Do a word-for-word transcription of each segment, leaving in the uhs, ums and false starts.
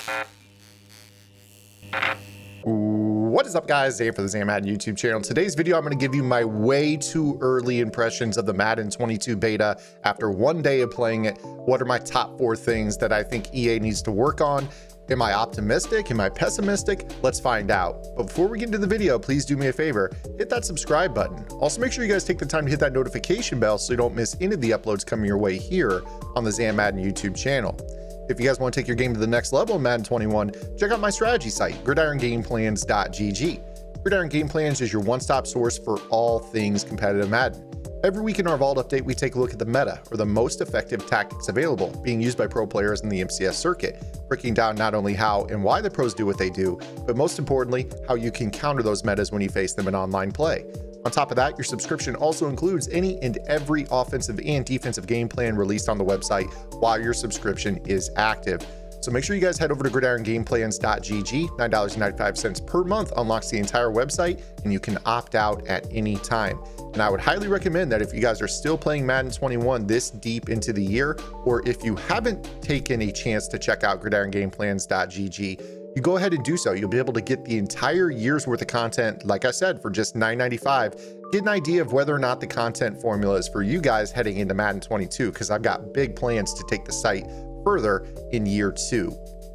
What is up, guys? Zay for the Zay Madden YouTube channel. Today's video, I'm going to give you my way too early impressions of the Madden twenty-two beta after one day of playing it. What are my top four things that I think E A needs to work on? Am I optimistic? Am I pessimistic? Let's find out. But before we get into the video, please do me a favor, hit that subscribe button. Also, make sure you guys take the time to hit that notification bell so you don't miss any of the uploads coming your way here on the Zay Madden YouTube channel. If you guys want to take your game to the next level in Madden twenty-one, check out my strategy site, gridiron game plans dot g g. Gridiron Game Plans is your one-stop source for all things competitive Madden. Every week in our Vault update, we take a look at the meta, or the most effective tactics available, being used by pro players in the M C S circuit, breaking down not only how and why the pros do what they do, but most importantly, how you can counter those metas when you face them in online play. On top of that, your subscription also includes any and every offensive and defensive game plan released on the website while your subscription is active. So make sure you guys head over to gridiron game plans dot g g. nine dollars and ninety-five cents per month unlocks the entire website, and you can opt out at any time. And I would highly recommend that if you guys are still playing Madden twenty-one this deep into the year, or if you haven't taken a chance to check out gridiron game plans dot g g, you go ahead and do so. You'll be able to get the entire year's worth of content, like I said, for just nine ninety-five. Get an idea of whether or not the content formula is for you guys heading into Madden twenty-two, because I've got big plans to take the site further in year two.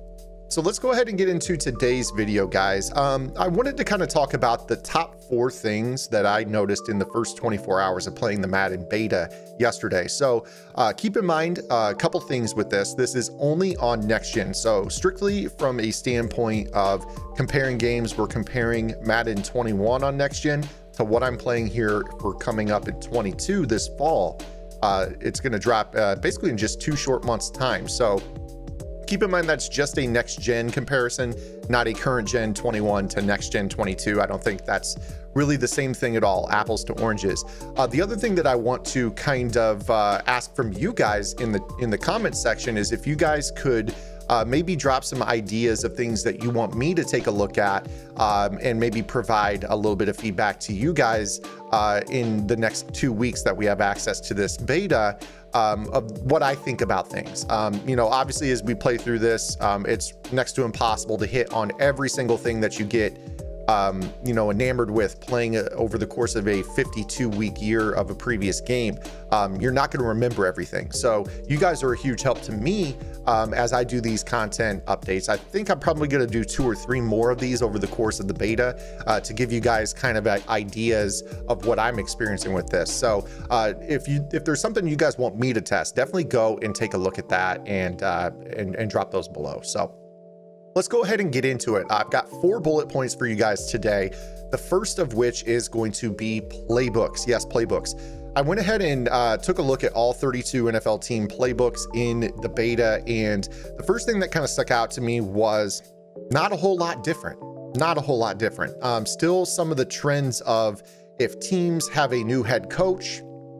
So let's go ahead and get into today's video, guys. Um, I wanted to kind of talk about the top four things that I noticed in the first twenty-four hours of playing the Madden beta yesterday. So uh, keep in mind uh, a couple things with this. This is only on next gen. So strictly from a standpoint of comparing games, we're comparing Madden twenty-one on next gen to what I'm playing here for coming up in twenty-two this fall. Uh, it's going to drop uh, basically in just two short months time. So keep in mind that's just a next gen comparison, not a current gen twenty-one to next gen twenty-two. I don't think that's really the same thing at all, apples to oranges. Uh, the other thing that I want to kind of uh, ask from you guys in the in the comment section is if you guys could Uh, maybe drop some ideas of things that you want me to take a look at, um, and maybe provide a little bit of feedback to you guys uh, in the next two weeks that we have access to this beta, um, of what I think about things. Um, you know, obviously as we play through this, um, it's next to impossible to hit on every single thing that you get um you know enamored with playing a, over the course of a fifty-two week year of a previous game. Um you're not going to remember everything, so you guys are a huge help to me um as I do these content updates. I think I'm probably going to do two or three more of these over the course of the beta uh, to give you guys kind of ideas of what I'm experiencing with this. So uh if you if there's something you guys want me to test, definitely go and take a look at that and uh and, and drop those below. So let's go ahead and get into it. I've got four bullet points for you guys today. The first of which is going to be playbooks. Yes, playbooks. I went ahead and uh, took a look at all thirty-two N F L team playbooks in the beta, and the first thing that kind of stuck out to me was not a whole lot different. Not a whole lot different. Um, still some of the trends of if teams have a new head coach,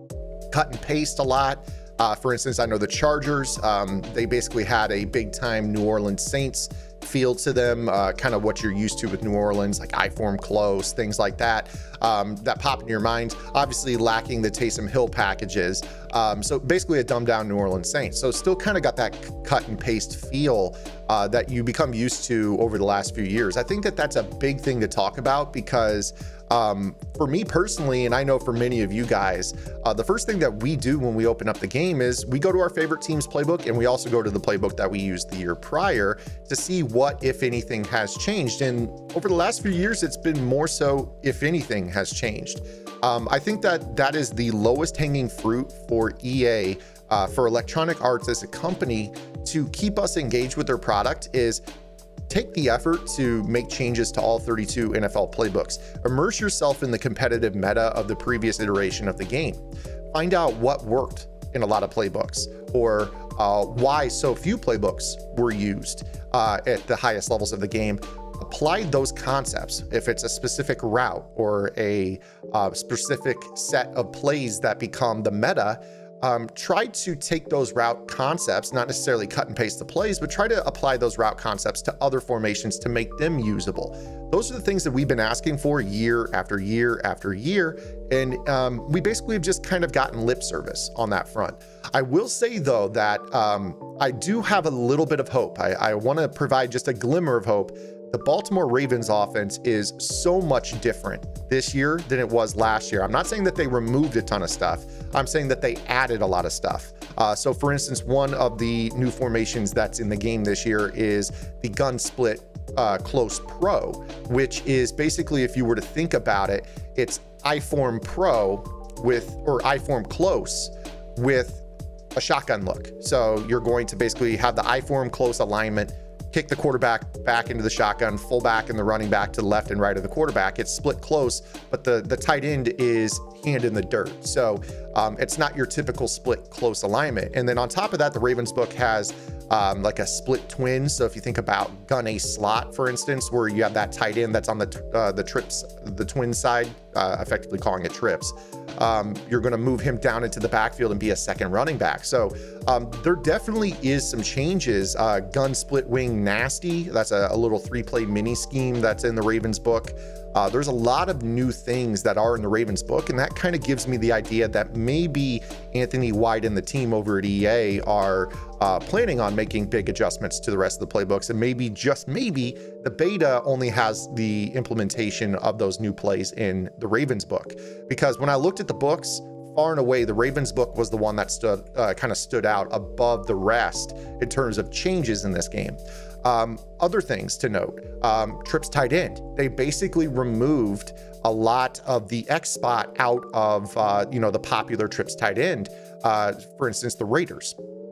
cut and paste a lot. Uh, for instance, I know the Chargers, um, they basically had a big time New Orleans Saints feel to them, uh, kind of what you're used to with New Orleans, like I form close, things like that, um, that pop in your mind. Obviously lacking the Taysom Hill packages. Um, so basically a dumbed down New Orleans Saints. So still kind of got that cut and paste feel uh, that you become used to over the last few years. I think that that's a big thing to talk about because um, for me personally, and I know for many of you guys, uh, the first thing that we do when we open up the game is we go to our favorite team's playbook, and we also go to the playbook that we used the year prior to see what, if anything, has changed. And over the last few years, it's been more so, if anything, has changed. Um, I think that that is the lowest hanging fruit for E A, uh, for Electronic Arts as a company to keep us engaged with their product is take the effort to make changes to all thirty-two N F L playbooks. Immerse yourself in the competitive meta of the previous iteration of the game. Find out what worked in a lot of playbooks, or uh, why so few playbooks were used uh, at the highest levels of the game. Apply those concepts. If it's a specific route or a uh, specific set of plays that become the meta, um, try to take those route concepts, not necessarily cut and paste the plays, but try to apply those route concepts to other formations to make them usable. Those are the things that we've been asking for year after year after year. And um, we basically have just kind of gotten lip service on that front. I will say, though, that um, I do have a little bit of hope. I, I want to provide just a glimmer of hope. The Baltimore Ravens offense is so much different this year than it was last year. I'm not saying that they removed a ton of stuff. I'm saying that they added a lot of stuff. Uh, so for instance, one of the new formations that's in the game this year is the gun split uh, close pro, which is basically, if you were to think about it, it's I form pro with, or I form close with a shotgun look. So you're going to basically have the I form close alignment, kick the quarterback back into the shotgun, fullback and the running back to the left and right of the quarterback. It's split close, but the, the tight end is hand in the dirt. So um, it's not your typical split close alignment. And then on top of that, the Ravens book has um, like a split twin. So if you think about gun a slot, for instance, where you have that tight end that's on the, uh, the trips, the twin side, uh, effectively calling it trips. Um, you're going to move him down into the backfield and be a second running back. So um, there definitely is some changes. Uh, gun split wing nasty. That's a, a little three play mini scheme that's in the Ravens book. Uh, there's a lot of new things that are in the Ravens book, and that kind of gives me the idea that maybe Anthony White and the team over at E A are uh, planning on making big adjustments to the rest of the playbooks, and maybe, just maybe, the beta only has the implementation of those new plays in the Ravens book. Because when I looked at the books, far and away, the Ravens book was the one that stood uh, kind of stood out above the rest in terms of changes in this game. Um, other things to note, um, trips tight end. They basically removed a lot of the X spot out of, uh, you know, the popular trips tight end. Uh, for instance, the Raiders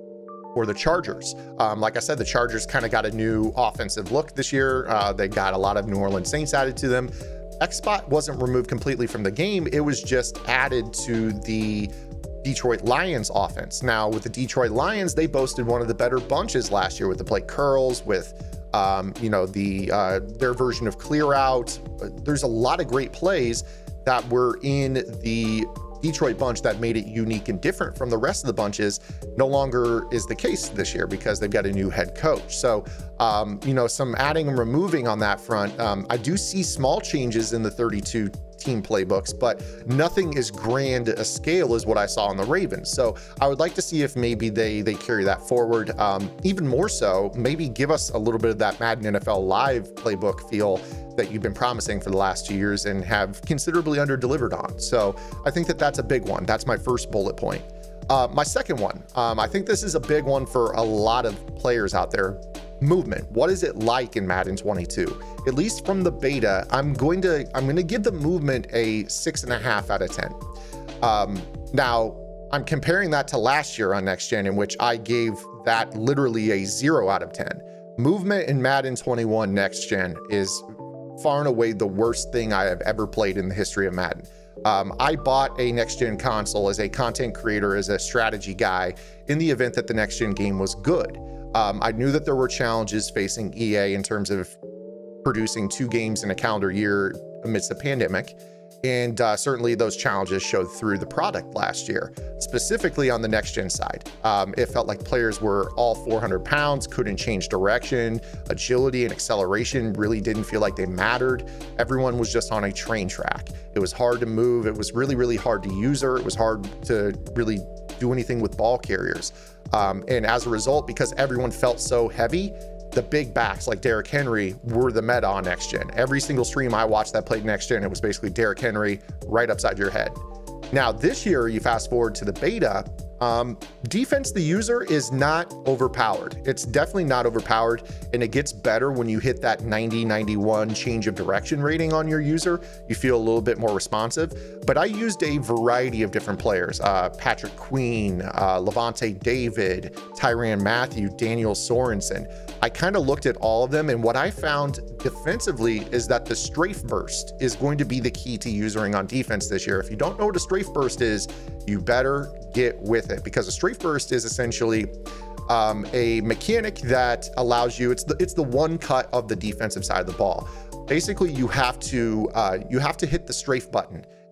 or the Chargers. Um, like I said, the Chargers kind of got a new offensive look this year. Uh, they got a lot of New Orleans Saints added to them. X spot wasn't removed completely from the game. It was just added to the Detroit Lions offense. Now with the Detroit Lions, they boasted one of the better bunches last year with the play curls, with um, you know, the uh, their version of clear out. There's a lot of great plays that were in the Detroit bunch that made it unique and different from the rest of the bunches. No longer is the case this year because they've got a new head coach. So, um, you know, some adding and removing on that front. Um, I do see small changes in the thirty-two team playbooks, but nothing as grand a scale as what I saw on the Ravens. So I would like to see if maybe they they carry that forward. Um, even more so, maybe give us a little bit of that Madden N F L Live playbook feel that you've been promising for the last two years and have considerably under-delivered on. So I think that that's a big one. That's my first bullet point. Uh, my second one, um, I think this is a big one for a lot of players out there. Movement. What is it like in Madden twenty-two? At least from the beta, I'm going to I'm going to give the movement a six and a half out of ten. Um, now, I'm comparing that to last year on Next Gen, in which I gave that literally a zero out of ten. Movement in Madden twenty-one Next Gen is far and away the worst thing I have ever played in the history of Madden. Um, I bought a Next Gen console as a content creator, as a strategy guy, in the event that the Next Gen game was good. Um, I knew that there were challenges facing E A in terms of producing two games in a calendar year amidst a pandemic. And uh, certainly those challenges showed through the product last year, specifically on the Next Gen side. Um, it felt like players were all four hundred pounds, couldn't change direction. Agility and acceleration really didn't feel like they mattered. Everyone was just on a train track. It was hard to move. It was really, really hard to user. It was hard to really do anything with ball carriers. Um, and as a result, because everyone felt so heavy, the big backs like Derrick Henry were the meta on Next Gen. Every single stream I watched that played Next Gen, it was basically Derrick Henry right upside your head. Now this year, you fast forward to the beta, um, defense the user is not overpowered. It's definitely not overpowered, and it gets better when you hit that ninety, ninety-one change of direction rating on your user. You feel a little bit more responsive, but I used a variety of different players. Uh, Patrick Queen, uh, Levante David, Tyrann Mathieu, Daniel Sorensen. I kind of looked at all of them, and what I found defensively is that the strafe burst is going to be the key to usering on defense this year. If you don't know what a strafe burst is, you better get with it, because a strafe burst is essentially um, a mechanic that allows you, it's the, it's the one cut of the defensive side of the ball. Basically, you have to uh, you have to hit the strafe button,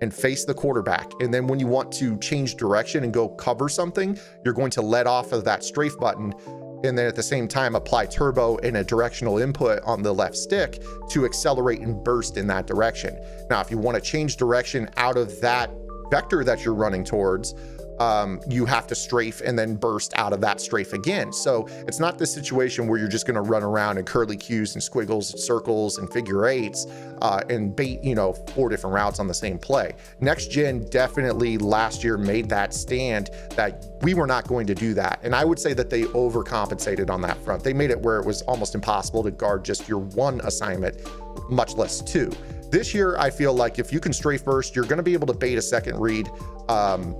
and face the quarterback. And then when you want to change direction and go cover something, you're going to let off of that strafe button, and then at the same time apply turbo and a directional input on the left stick to accelerate and burst in that direction. Now, if you want to change direction out of that vector that you're running towards, Um, you have to strafe and then burst out of that strafe again. So it's not this situation where you're just going to run around in curly cues and squiggles and circles and figure eights uh, and bait, you know, four different routes on the same play. Next gen definitely last year made that stand that we were not going to do that. And I would say that they overcompensated on that front. They made it where it was almost impossible to guard just your one assignment, much less two. This year, I feel like if you can strafe burst, you're going to be able to bait a second read. Um,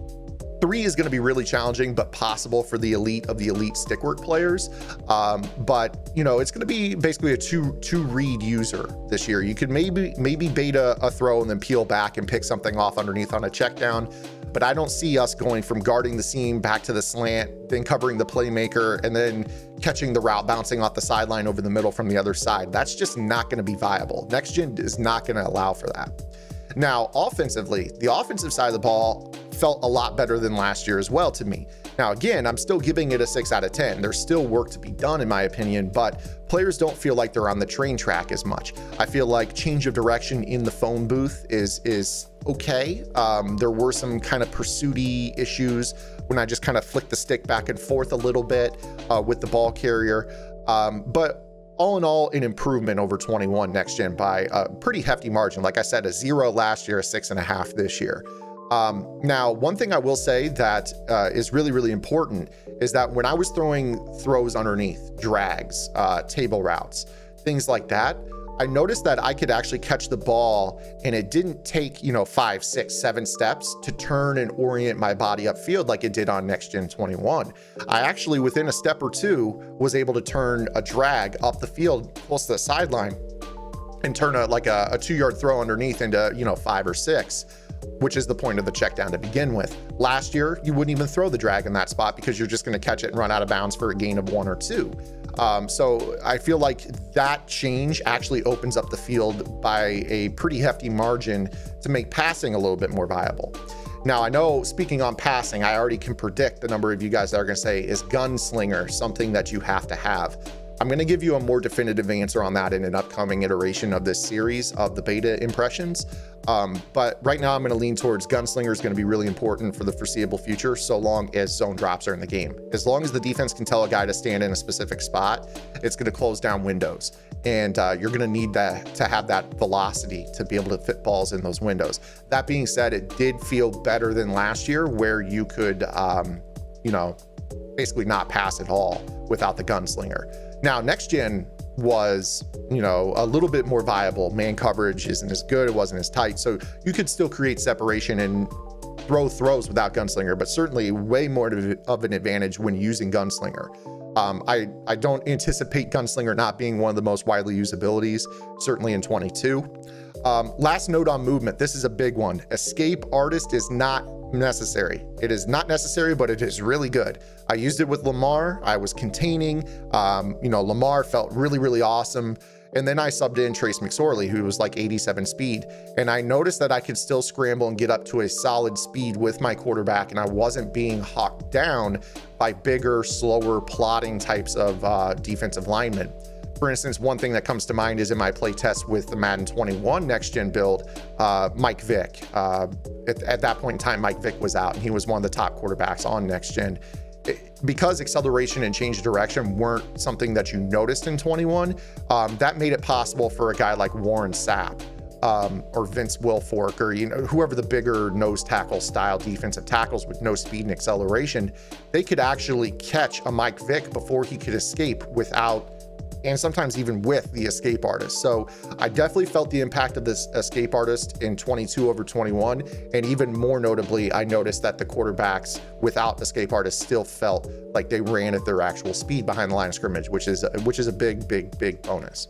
Three is going to be really challenging, but possible for the elite of the elite stickwork players. Um, but you know, it's going to be basically a two two read user this year. You could maybe maybe bait a, a throw and then peel back and pick something off underneath on a check down. But I don't see us going from guarding the seam back to the slant, then covering the playmaker, and then catching the route bouncing off the sideline over the middle from the other side. That's just not going to be viable. Next gen is not going to allow for that. Now, offensively, the offensive side of the ball felt a lot better than last year as well to me. Now, again, I'm still giving it a six out of ten. There's still work to be done in my opinion, but players don't feel like they're on the train track as much. I feel like change of direction in the phone booth is, is okay. Um, there were some kind of pursuity issues when I just kind of flicked the stick back and forth a little bit uh, with the ball carrier. Um, but all in all, an improvement over twenty-one next gen by a pretty hefty margin. Like I said, a zero last year, a six and a half this year. Um, now, one thing I will say that uh, is really, really important is that when I was throwing throws underneath, drags, uh, table routes, things like that, I noticed that I could actually catch the ball and it didn't take, you know, five, six, seven steps to turn and orient my body upfield like it did on Next Gen twenty-one. I actually, within a step or two, was able to turn a drag up the field close to the sideline and turn a like a, a two yard throw underneath into, you know, five or six, which is the point of the check down to begin with. Last year, you wouldn't even throw the drag in that spot because you're just going to catch it and run out of bounds for a gain of one or two. Um, so I feel like that change actually opens up the field by a pretty hefty margin to make passing a little bit more viable. Now, I know, speaking on passing, I already can predict the number of you guys that are going to say, is gunslinger something that you have to have? I'm going to give you a more definitive answer on that in an upcoming iteration of this series of the beta impressions. Um, but right now I'm going to lean towards gunslinger is going to be really important for the foreseeable future, so long as zone drops are in the game. As long as the defense can tell a guy to stand in a specific spot, it's going to close down windows. And uh, you're going to need that to have that velocity to be able to fit balls in those windows. That being said, it did feel better than last year where you could, um, you know, basically not pass at all without the gunslinger. Now, next gen was, you know, a little bit more viable. Man coverage isn't as good. It wasn't as tight. So you could still create separation and throw throws without gunslinger, but certainly way more of an advantage when using gunslinger. Um, I, I don't anticipate gunslinger not being one of the most widely used abilities, certainly in twenty-two. Um, last note on movement. This is a big one. Escape artist is not necessary. It is not necessary, but it is really good. I used it with Lamar. I was containing, um, you know, Lamar felt really, really awesome. And then I subbed in Trace McSorley, who was like eighty-seven speed. And I noticed that I could still scramble and get up to a solid speed with my quarterback. And I wasn't being hawked down by bigger, slower plotting types of uh, defensive linemen. For instance, one thing that comes to mind is in my play test with the Madden twenty-one next gen build, uh, Mike Vick. Uh, at, at that point in time, Mike Vick was out and he was one of the top quarterbacks on next gen. It, because acceleration and change of direction weren't something that you noticed in twenty-one, um, that made it possible for a guy like Warren Sapp um, or Vince Wilfork, or you know, whoever the bigger nose tackle style defensive tackles with no speed and acceleration, they could actually catch a Mike Vick before he could escape without, and sometimes even with the escape artist. So I definitely felt the impact of this escape artist in twenty-two over twenty-one. And even more notably, I noticed that the quarterbacks without escape artist still felt like they ran at their actual speed behind the line of scrimmage, which is, which is a big, big, big bonus.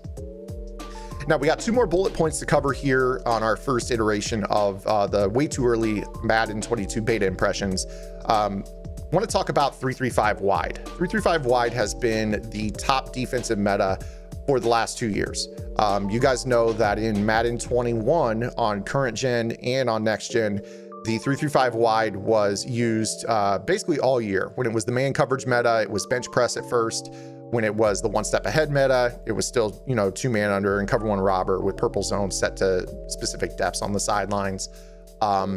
Now we got two more bullet points to cover here on our first iteration of uh, the way too early Madden twenty-two beta impressions. Um, I want to talk about three three five wide. three three five wide has been the top defensive meta for the last two years. Um, you guys know that in Madden twenty-one on current gen and on next gen, the three three five wide was used uh, basically all year. When it was the man coverage meta, it was bench press at first. When it was the one step ahead meta, it was still, you know, two man under and cover one robber with purple zones set to specific depths on the sidelines. Um,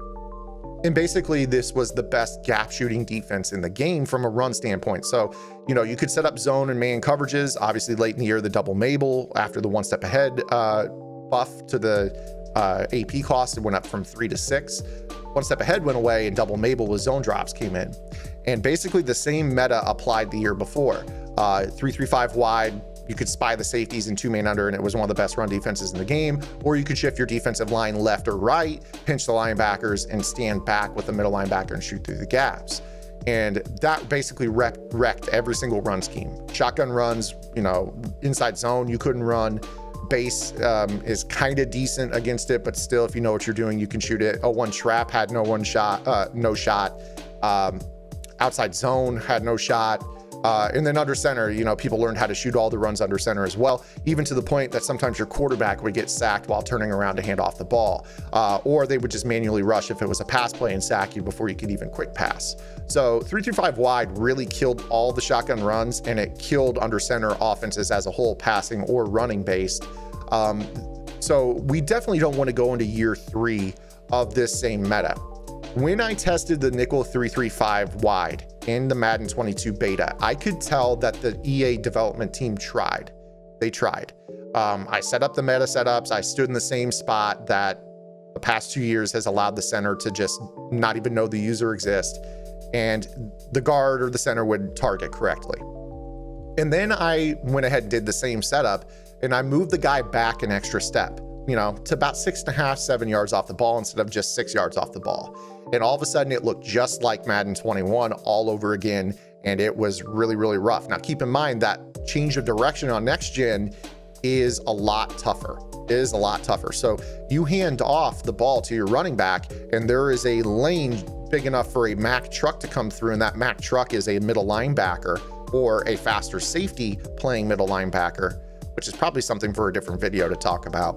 and basically this was the best gap shooting defense in the game from a run standpoint. So, you know, you could set up zone and man coverages. Obviously late in the year, the double Mabel after the one step ahead uh, buff to the uh, A P cost, it went up from three to six. One step ahead went away and double Mabel with zone drops came in. And basically the same meta applied the year before. Uh, three three five wide, you could spy the safeties in two man under and it was one of the best run defenses in the game, or you could shift your defensive line left or right, pinch the linebackers and stand back with the middle linebacker and shoot through the gaps. And that basically rep wrecked every single run scheme. Shotgun runs, you know, inside zone, you couldn't run. Base um, is kind of decent against it, but still, if you know what you're doing, you can shoot it. A one trap had no one shot, uh, no shot. Um, outside zone had no shot. Uh, and then under center, you know, people learned how to shoot all the runs under center as well, even to the point that sometimes your quarterback would get sacked while turning around to hand off the ball. Uh, or they would just manually rush if it was a pass play and sack you before you could even quick pass. So three three five wide really killed all the shotgun runs, and it killed under center offenses as a whole, passing or running based. Um, so we definitely don't want to go into year three of this same meta. When I tested the nickel three three five wide in the Madden twenty-two beta, I could tell that the E A development team tried. They tried. Um, I set up the meta setups. I stood in the same spot that the past two years has allowed the center to just not even know the user exists, and the guard or the center would target correctly. And then I went ahead and did the same setup, and I moved the guy back an extra step, you know, to about six and a half, seven yards off the ball instead of just six yards off the ball. And all of a sudden it looked just like Madden twenty-one all over again. And it was really, really rough. Now keep in mind that change of direction on next gen is a lot tougher, is a lot tougher. So you hand off the ball to your running back and there is a lane big enough for a Mack truck to come through. And that Mack truck is a middle linebacker or a faster safety playing middle linebacker, which is probably something for a different video to talk about.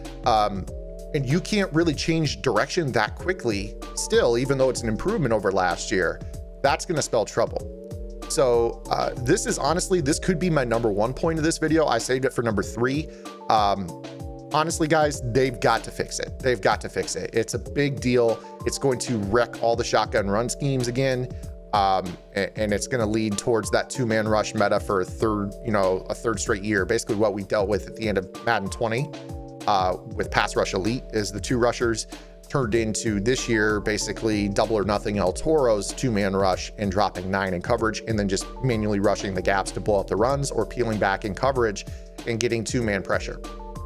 Um, and you can't really change direction that quickly still, even though it's an improvement over last year. That's going to spell trouble. So uh, this is honestly, this could be my number one point of this video. I saved it for number three. Um, honestly, guys, they've got to fix it. They've got to fix it. It's a big deal. It's going to wreck all the shotgun run schemes again. Um, and, and it's going to lead towards that two-man rush meta for a third, you know, a third straight year. Basically what we dealt with at the end of Madden twenty uh, with pass rush elite is the two rushers turned into this year, basically double or nothing El Toro's two-man rush and dropping nine in coverage and then just manually rushing the gaps to blow up the runs or peeling back in coverage and getting two-man pressure.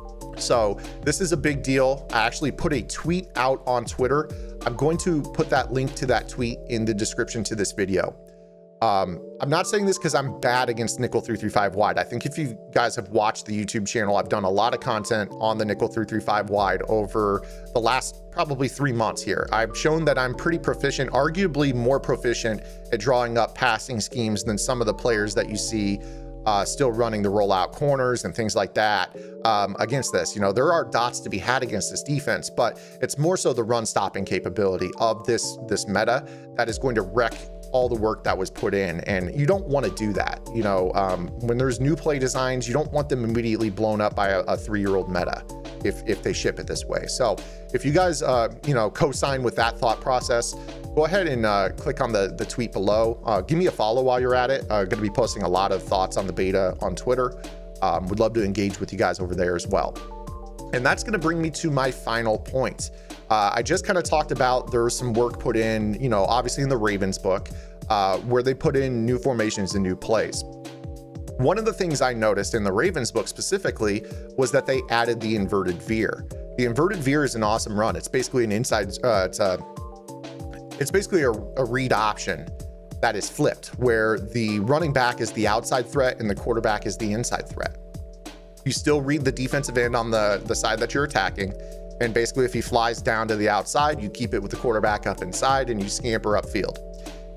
So this is a big deal. I actually put a tweet out on Twitter. I'm going to put that link to that tweet in the description to this video. Um, I'm not saying this because I'm bad against nickel three three five wide. I think if you guys have watched the YouTube channel, I've done a lot of content on the nickel three three five wide over the last probably three months here. I've shown that I'm pretty proficient, arguably more proficient at drawing up passing schemes than some of the players that you see Uh, still running the rollout corners and things like that um, against this. You know, there are dots to be had against this defense, but it's more so the run stopping capability of this, this meta that is going to wreck all the work that was put in. And you don't want to do that. You know, um, when there's new play designs, you don't want them immediately blown up by a, a three-year-old meta if, if they ship it this way. So if you guys, uh, you know, co-sign with that thought process, go ahead and uh, click on the, the tweet below. Uh, give me a follow while you're at it. I'm uh, going to be posting a lot of thoughts on the beta on Twitter. Um, would love to engage with you guys over there as well. And that's going to bring me to my final point. Uh, I just kind of talked about there was some work put in, you know, obviously in the Ravens book, uh, where they put in new formations and new plays. One of the things I noticed in the Ravens book specifically was that they added the inverted veer. The inverted veer is an awesome run. It's basically an inside, uh, it's a, it's basically a, a read option that is flipped, where the running back is the outside threat and the quarterback is the inside threat. You still read the defensive end on the, the side that you're attacking. And basically if he flies down to the outside, you keep it with the quarterback up inside and you scamper upfield.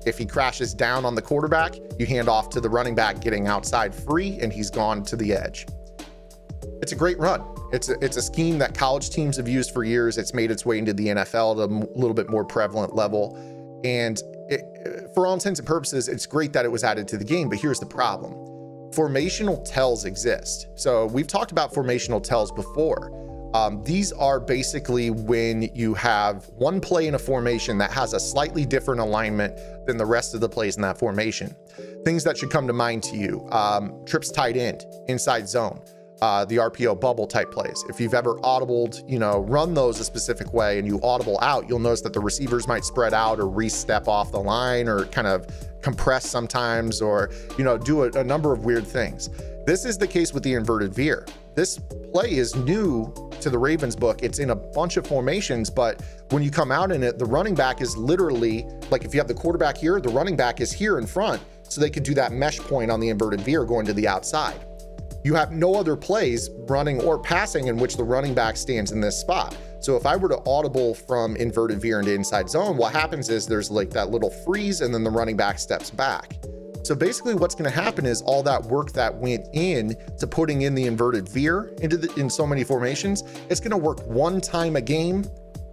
If he crashes down on the quarterback, you hand off to the running back getting outside free, and he's gone to the edge. It's a great run. It's a, it's a scheme that college teams have used for years. It's made its way into the N F L at a little bit more prevalent level. And it, for all intents and purposes, it's great that it was added to the game, but here's the problem. Formational tells exist. So we've talked about formational tells before. Um, these are basically when you have one play in a formation that has a slightly different alignment than the rest of the plays in that formation. Things that should come to mind to you, um, trips tight end, inside zone, uh, the R P O bubble type plays. If you've ever audibled, you know, run those a specific way and you audible out, you'll notice that the receivers might spread out or re-step off the line or kind of compress sometimes, or, you know, do a, a number of weird things. This is the case with the inverted veer. This play is new to the Ravens book. It's in a bunch of formations, but when you come out in it, the running back is literally, like if you have the quarterback here, the running back is here in front, so they could do that mesh point on the inverted veer going to the outside. You have no other plays running or passing in which the running back stands in this spot. So if I were to audible from inverted veer into inside zone, what happens is there's like that little freeze and then the running back steps back. So basically what's going to happen is all that work that went in to putting in the inverted veer into the, in so many formations, it's going to work one time a game,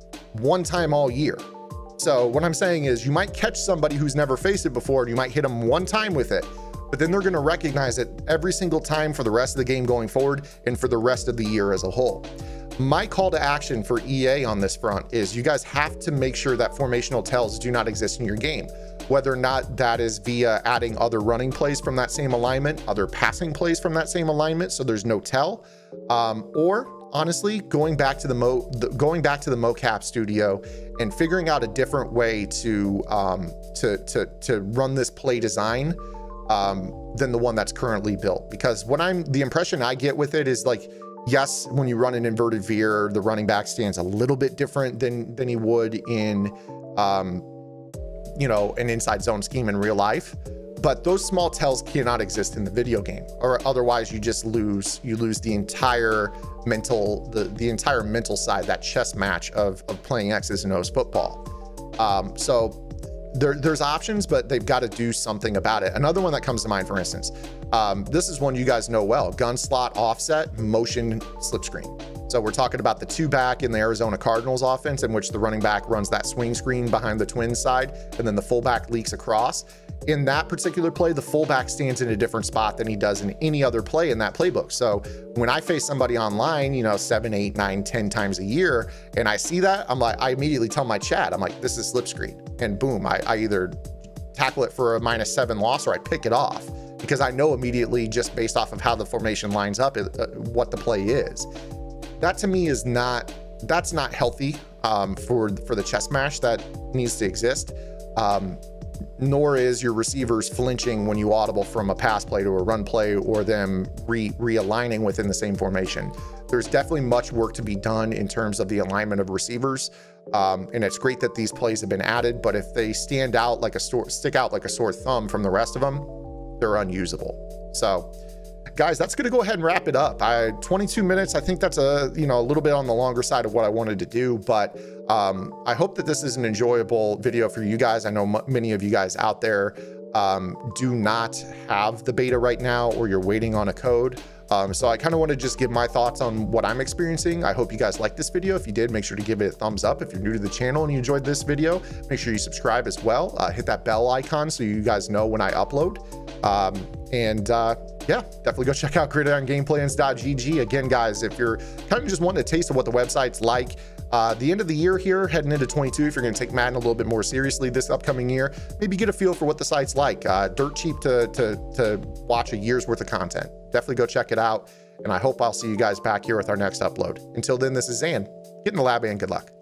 one time all year. So what I'm saying is you might catch somebody who's never faced it before and you might hit them one time with it, but then they're going to recognize it every single time for the rest of the game going forward and for the rest of the year as a whole. My call to action for E A on this front is you guys have to make sure that formational tells do not exist in your game. Whether or not that is via adding other running plays from that same alignment, other passing plays from that same alignment, so there's no tell, um, or honestly going back to the mo the, going back to the mocap studio and figuring out a different way to um, to to to run this play design um, than the one that's currently built. Because what I'm the impression I get with it is like, yes, when you run an inverted veer, the running back stands a little bit different than than he would in um, you know, an inside zone scheme in real life, but those small tells cannot exist in the video game, or otherwise you just lose, you lose the entire mental, the, the entire mental side, that chess match of, of playing X's and O's football. Um, so there, there's options, but they've got to do something about it. Another one that comes to mind, for instance, um, this is one you guys know well, gun slot offset, motion slip screen. So we're talking about the two back in the Arizona Cardinals offense, in which the running back runs that swing screen behind the Twins side, and then the fullback leaks across. In that particular play, the fullback stands in a different spot than he does in any other play in that playbook. So when I face somebody online, you know, seven, eight, nine, ten times a year, and I see that, I'm like, I immediately tell my chat, I'm like, this is slip screen. And boom, I, I either tackle it for a minus seven loss or I pick it off, because I know immediately, just based off of how the formation lines up, uh, what the play is. That to me is not, that's not healthy um, for, for the chess match that needs to exist. Um, nor is your receivers flinching when you audible from a pass play to a run play, or them re realigning within the same formation. There's definitely much work to be done in terms of the alignment of receivers. Um, and it's great that these plays have been added, but if they stand out like a sore, stick out like a sore thumb from the rest of them, they're unusable. So guys, that's going to go ahead and wrap it up. I twenty-two minutes. I think that's a, you know, a little bit on the longer side of what I wanted to do, but um, I hope that this is an enjoyable video for you guys. I know m many of you guys out there um, do not have the beta right now, or you're waiting on a code. Um, so I kind of want to just give my thoughts on what I'm experiencing. I hope you guys liked this video. If you did, make sure to give it a thumbs up. If you're new to the channel and you enjoyed this video, make sure you subscribe as well. Uh, hit that bell icon so you guys know when I upload. Um, and uh, yeah, definitely go check out gridiron game plans dot G G. Again, guys, if you're kind of just wanting a taste of what the website's like, uh, the end of the year here, heading into twenty-two, if you're going to take Madden a little bit more seriously this upcoming year, maybe get a feel for what the site's like. Uh, dirt cheap to, to, to watch a year's worth of content. Definitely go check it out. And I hope I'll see you guys back here with our next upload. Until then, this is Zan. Get in the lab and good luck.